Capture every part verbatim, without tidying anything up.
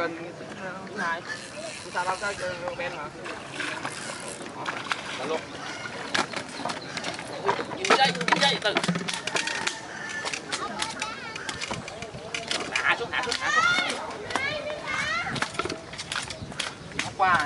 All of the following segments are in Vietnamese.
kênh thứ hai. Sao đâu có Ben mà. Đó luôn. Nhìn dây, nhìn dây từ. Hạ xuống, hạ xuống, hạ xuống. Nó qua.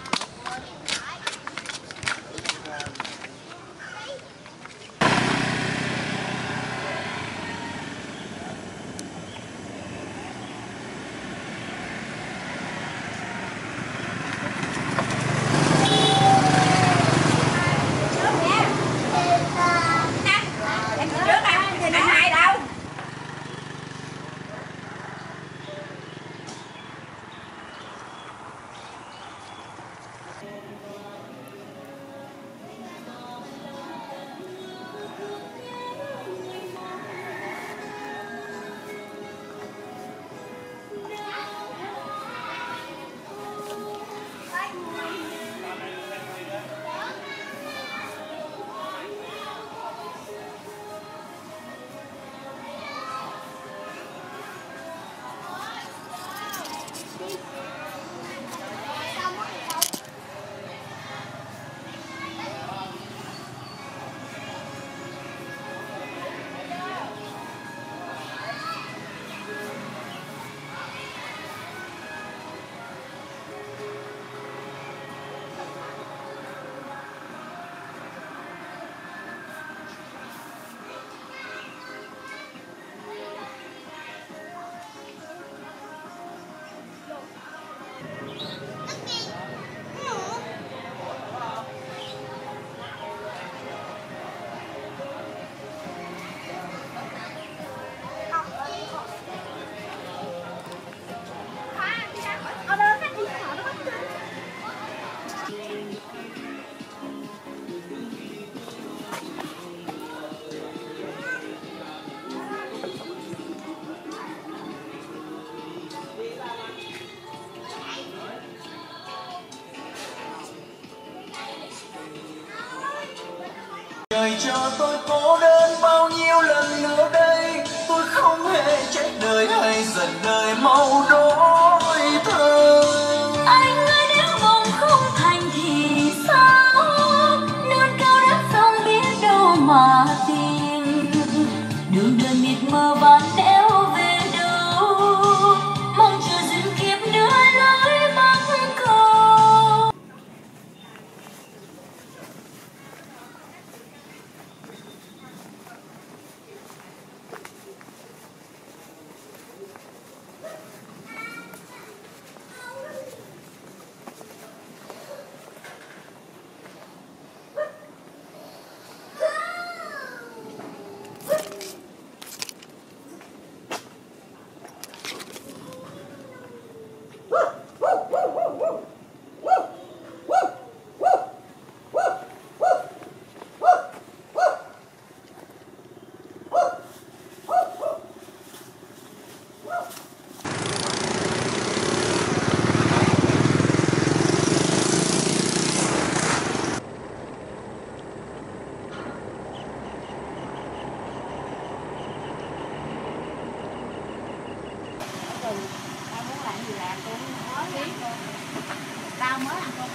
Đời cho tôi cô đơn bao nhiêu lần nữa đây, tôi không hề trách đời hay giận đời mau đổi thay. Anh ơi nếu mong không thành thì sao, non cao đất sông biết đâu mà tìm, đường đơn mịt mờ ván đéo về đâu, mong chờ duyên kiếp đưa lối bắc cầu. Tao muốn làm gì làm, tôi không có biết luôn. Tao mới ăn cơm